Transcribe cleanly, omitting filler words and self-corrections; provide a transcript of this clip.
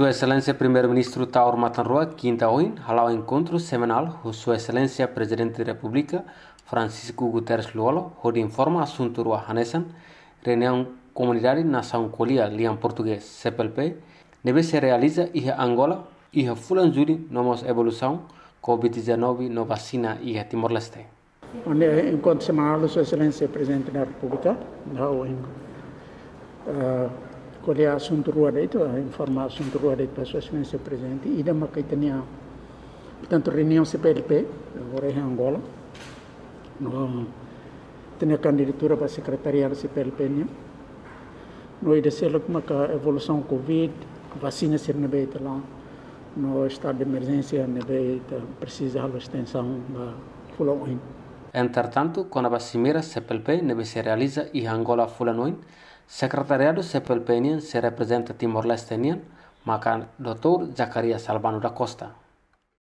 Sua Eselénsia Primeiru-Ministru Taur Matan Ruak quinta-feira, Iha Enkontru Semanal, Sua Eselénsia Prezidente Repúblika, Guterres hodi informa assunto ruak hanesan, reunião Comunidade Nação Colia Lian Portugés CPLP, deve se realiza Iha Angola, Iha fulan-juñu nomos evolusaun, Covid-19 no vacina Iha Timor-Leste. Encontro semanal Sua Eselénsia Prezidente Repúblika, Colia assunto ruak itu, informa assunto ruak para Sua Eselénsia Prezidente, e da macaitania, portanto, reunião CPLP, agora em Angola, tem a candidatura para a Secretáriu CPLP, no ida ser como a evolução Covid, vacina ser nebeita lá, no Estadu Emerjénsia nebeita precisa de extensão da fulan-juñu. Entretanto, kona-ba Simeira CPLP nebe se realiza Iha Angola fulan-juñu, Sekretáriu CPLP se representa Timor-Leste, maka Dr. Zacarias Albano da Costa.